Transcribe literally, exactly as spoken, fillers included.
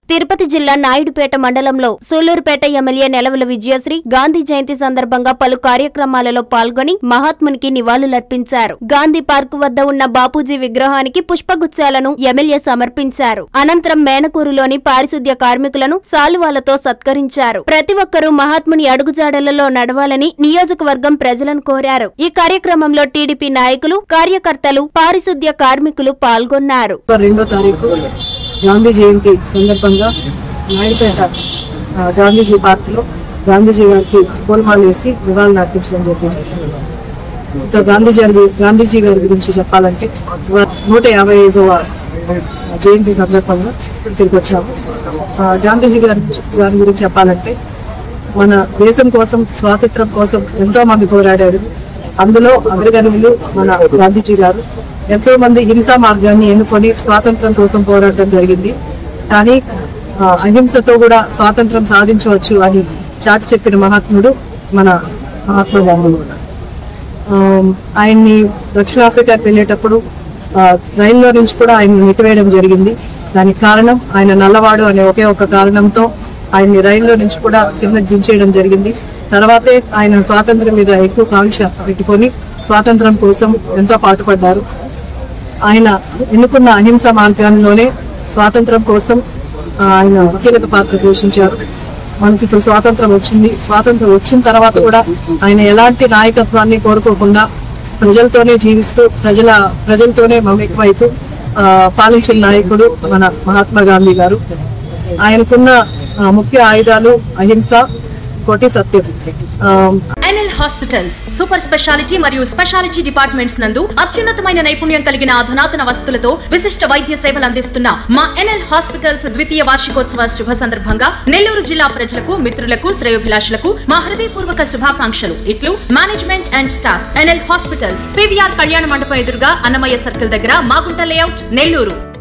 తిరుపతి జిల్లా నాయుడుపేట మండలంలో సూళ్లూరుపేట ఎమ్మెల్యే నెలవల విజయశ్రీ గాంధీ జయంతి సందర్భంగా పలు కార్యక్రమాలలో పాల్గొని మహాత్మునికి నివాళులర్పించారు. గాంధీ పార్కు వద్ద ఉన్న బాపూజీ విగ్రహానికి పుష్పగుచ్చాలను ఎమ్మెల్యే సమర్పించారు. అనంతరం మేనకూరులోని పారిశుద్ధ్య కార్మికులను శాలువాలతో సత్కరించారు. ప్రతి ఒక్కరూ మహాత్ముని అడుగుజాడలలో నడవాలని నియోజకవర్గం ప్రజలను కోరారు. ఈ కార్యక్రమంలో టీడీపీ నాయకులు, కార్యకర్తలు, పారిశుద్ధ్య కార్మికులు పాల్గొన్నారు. గాంధీ జయంతి సందర్భంగా నాయుడుపేట గాంధీజీ పార్కులో గాంధీజీ గారికి పూలమాల వేసి నివాళులు అర్పించడం జరిగింది. ఇంకా గాంధీజీ గాంధీజీ గారి గురించి చెప్పాలంటే నూట యాభై ఐదవ జయంతి సందర్భంగా ఇక్కడికి వచ్చాము. గాంధీజీ గారి గారి గురించి చెప్పాలంటే మన దేశం కోసం, స్వాతంత్రం కోసం ఎంతో మంది పోరాడారు. అందులో అగ్రగణ్యులు మన గాంధీజీ గారు. ఎంతో మంది హింసా మార్గాన్ని ఎన్నుకొని స్వాతంత్రం కోసం పోరాటం జరిగింది. కానీ అహింసతో కూడా స్వాతంత్రం సాధించవచ్చు అని చాటి చెప్పిన మహాత్ముడు మన మహాత్మా గాంధీ. ఆయన్ని దక్షిణాఫ్రికాకి వెళ్ళేటప్పుడు రైల్లో నుంచి కూడా ఆయన నెట్టివేయడం జరిగింది. దానికి కారణం ఆయన నల్లవాడు అనే ఒకే ఒక కారణంతో ఆయన్ని రైల్లో నుంచి కూడా కింద దించేయడం జరిగింది. తర్వాతే ఆయన స్వాతంత్రం మీద ఎక్కువ కాంక్ష పెట్టుకొని స్వాతంత్రం కోసం ఎంతో పాటుపడ్డారు. ఆయన ఎన్నుకున్న అహింస మార్గంలోనే స్వాతంత్రం కోసం ఆయన కీలక పాత్ర పోషించారు. మనకి ఇప్పుడు స్వాతంత్రం వచ్చింది. స్వాతంత్రం వచ్చిన తర్వాత కూడా ఆయన ఎలాంటి నాయకత్వాన్ని కోరుకోకుండా ప్రజలతోనే జీవిస్తూ ప్రజల ప్రజలతోనే మమేకమైతూ పాలించిన నాయకుడు మన మహాత్మా గాంధీ గారు. ఆయనకున్న ముఖ్య ఆయుధాలు అహింస, కోటి సత్యం. ఎన్ఎల్ హాస్పిటల్స్ సూపర్ స్పెషాలిటీ మరియు స్పెషాలిటీ డిపార్ట్మెంట్స్ నందు అత్యున్నతమైన నైపుణ్యం కలిగిన అధునాతన వసతులతో విశిష్ట వైద్య సేవలు అందిస్తున్న మా ఎన్ఎల్ హాస్పిటల్స్ ద్వితీయ వార్షికోత్సవ శుభ సందర్భంగా నెల్లూరు జిల్లా ప్రజలకు, మిత్రులకు, శ్రేయోభిలాషులకు మా హృదయపూర్వక శుభాకాంక్షలు. ఇట్లు management and staff. NL hospitals, PVR Kalyana Mandapam ఎదురుగా అన్నమయ్య సర్కిల్ దగ్గర, మాగుంట లేఅవుట్, నెల్లూరు.